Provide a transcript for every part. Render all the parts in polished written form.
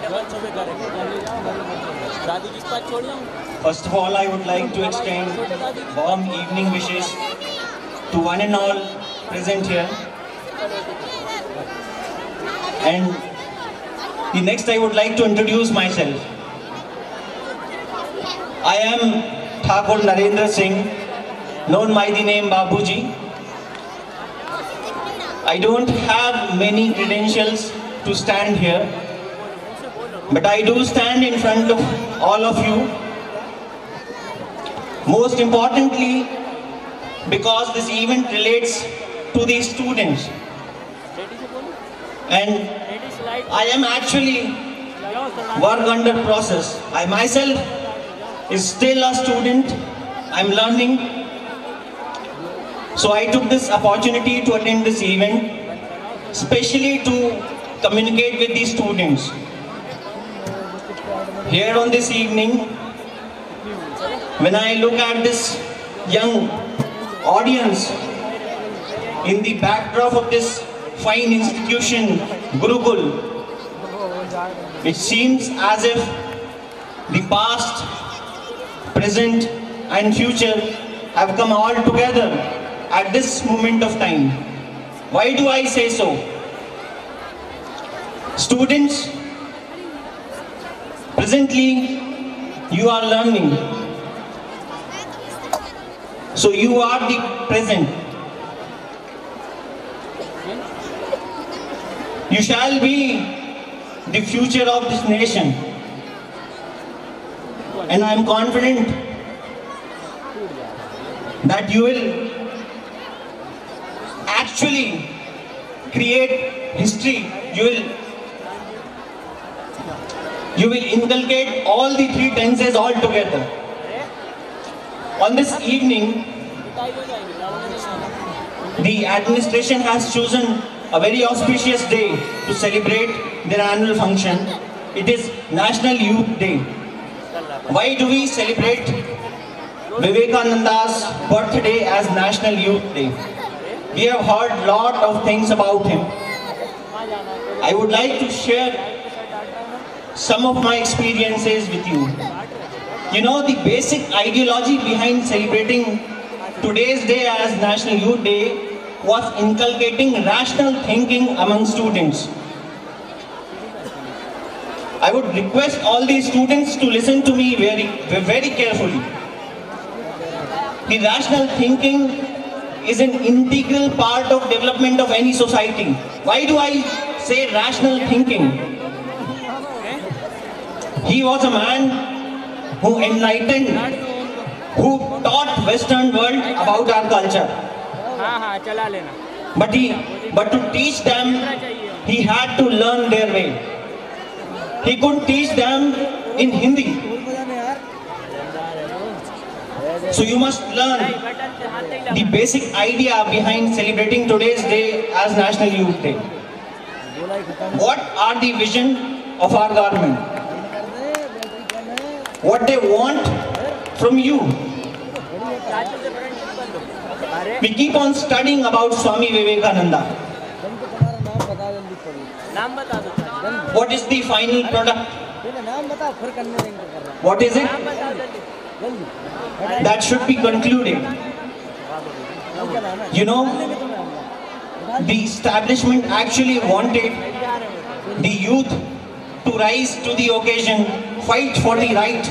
First of all, I would like to extend warm evening wishes to one and all present here. And the next I would like to introduce myself. I am Thakur Narendra Singh, known by the name Babuji. I don't have many credentials to stand here, but I do stand in front of all of you. Most importantly, because this event relates to the students. And I am actually work under process. I myself is still a student. I'm learning. So I took this opportunity to attend this event, especially to communicate with the students. Here on this evening, when I look at this young audience in the backdrop of this fine institution, GURUKUL, it seems as if the past, present and future have come all together at this moment of time. Why do I say so? Students, presently you are learning. So you are the present. You shall be the future of this nation. And I am confident that you will actually create history. You will inculcate all the three tenses all together. On this evening, the administration has chosen a very auspicious day to celebrate their annual function. It is National Youth Day. Why do we celebrate Vivekananda's birthday as National Youth Day? We have heard a lot of things about him. I would like to share some of my experiences with you. You know, the basic ideology behind celebrating today's day as National Youth Day was inculcating rational thinking among students. I would request all these students to listen to me very carefully. The rational thinking is an integral part of development of any society. Why do I say rational thinking? He was a man who enlightened, who taught Western world about our culture. But to teach them, he had to learn their way. He couldn't teach them in Hindi. So you must learn the basic idea behind celebrating today's day as National Youth Day. What are the vision of our government? What they want from you? We keep on studying about Swami Vivekananda. What is the final product? What is it? That should be concluded. You know, the establishment actually wanted the youth to rise to the occasion, fight for the right.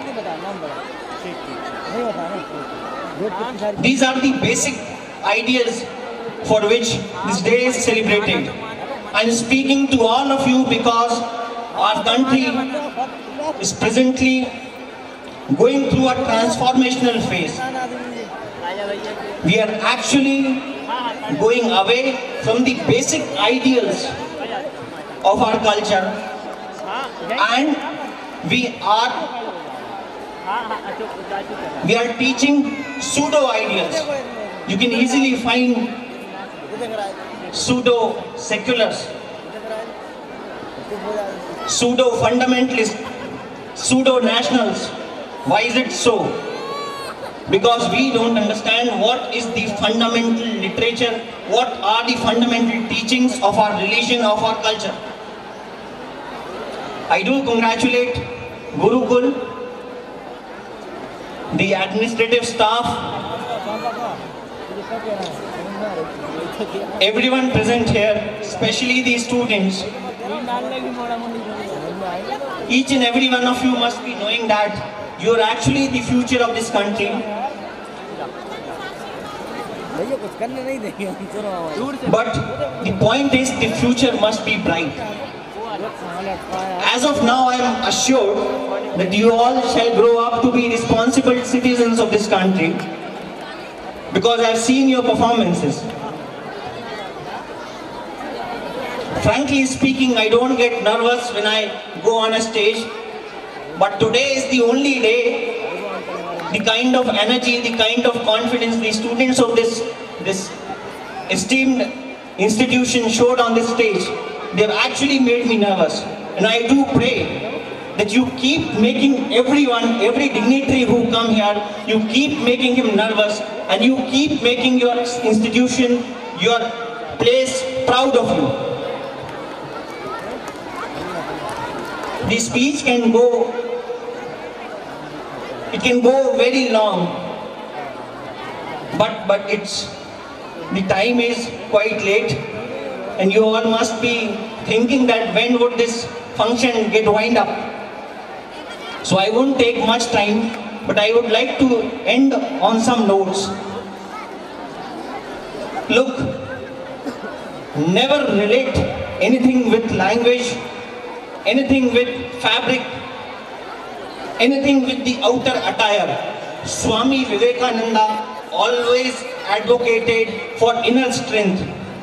These are the basic ideas for which this day is celebrated. I am speaking to all of you because our country is presently going through a transformational phase. We are actually going away from the basic ideals of our culture, and we are teaching pseudo ideals. You can easily find pseudo seculars, pseudo fundamentalists, pseudo nationals. Why is it so? Because we don't understand what is the fundamental literature, what are the fundamental teachings of our religion, of our culture. I do congratulate Gurukul, the administrative staff, everyone present here, especially the students. Each and every one of you must be knowing that you are actually the future of this country. But the point is, the future must be bright. As of now, I am assured that you all shall grow up to be responsible citizens of this country, because I have seen your performances. Frankly speaking, I don't get nervous when I go on a stage, but today is the only day. The kind of energy, the kind of confidence the students of this esteemed institution showed on this stage, they have actually made me nervous. And I do pray that you keep making everyone, every dignitary who come here, you keep making him nervous, and you keep making your institution, your place proud of you. The speech can go, it can go very long, but the time is quite late, and you all must be thinking that when would this function get wind up. So I won't take much time, but I would like to end on some notes. Look, never relate anything with language, anything with fabric, anything with the outer attire. Swami Vivekananda always advocated for inner strength.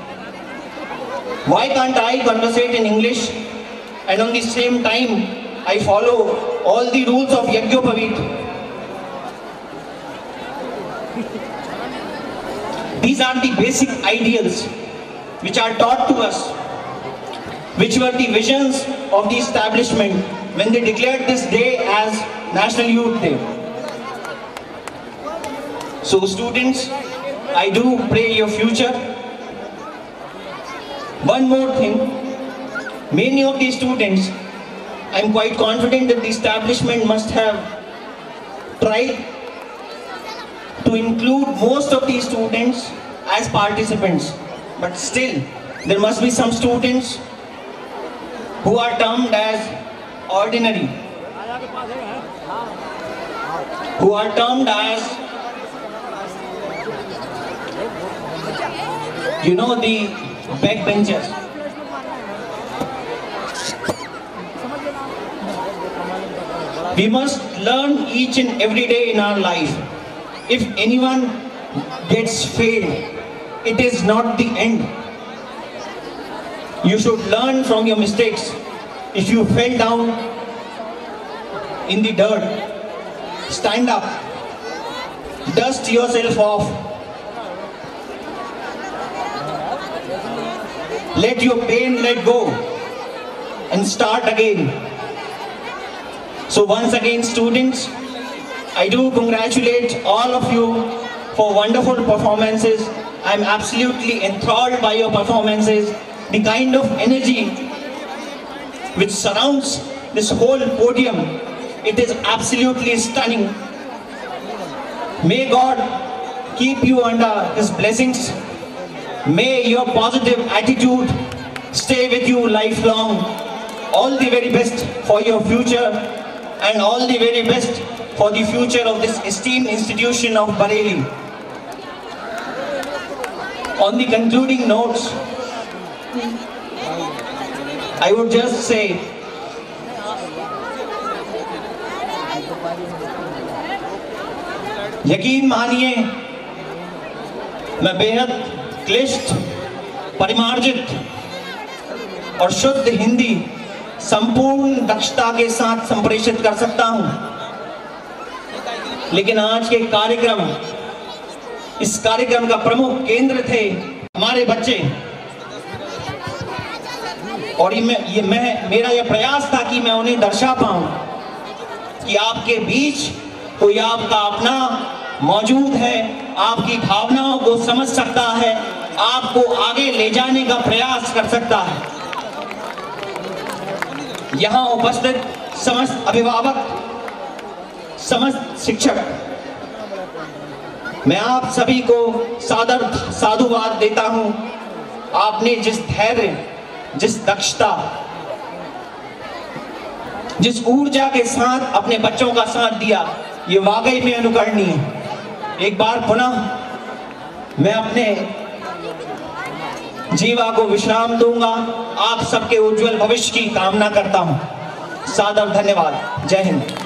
Why can't I conversate in English and on the same time I follow all the rules of Yagyopavit? These are the basic ideals which are taught to us, which were the visions of the establishment when they declared this day as National Youth Day. So students, I do pray your future. One more thing, many of these students, I am quite confident that the establishment must have tried to include most of these students as participants, but still there must be some students who are termed as ordinary, who are termed as, you know, the backbenchers. We must learn each and every day in our life. If anyone gets failed, it is not the end. You should learn from your mistakes. If you fell down in the dirt, stand up, dust yourself off, let your pain let go and start again. So once again, students, I do congratulate all of you for wonderful performances. I'm absolutely enthralled by your performances. The kind of energy which surrounds this whole podium, it is absolutely stunning. May God keep you under His blessings. May your positive attitude stay with you lifelong. All the very best for your future, and all the very best for the future of this esteemed institution of Bareilly. On the concluding notes, I would just say, यकीन मानिए, मैं बेहद क्लिष्ट, परिमार्जित और शुद्ध हिंदी संपूर्ण दक्षता के साथ संप्रेषित कर सकता हूं, लेकिन आज के कार्यक्रम, इस कार्यक्रम का प्रमुख केंद्र थे हमारे बच्चे, और मेरा यह प्रयास था कि मैं उन्हें दर्शा पाऊं कि आपके बीच कोई आपका अपना मौजूद है, आपकी भावनाओं को समझ सकता है, आपको आगे ले जाने का प्रयास कर सकता है। यहाँ उपस्थित समस्त अभिभावक, समस्त शिक्षक, मैं आप सभी को सादर साधुवाद देता हूँ। आपने जिस धैर्य, जिस दक्षता, जिस ऊर्जा के साथ अपने बच्चों का साथ दिया, ये वाकई में अनुकरणीय है। एक बार पुनः मैं अपने जीवा को विश्राम दूंगा। आप सबके उज्जवल भविष्य की कामना करता हूं। सादर धन्यवाद। जय हिंद।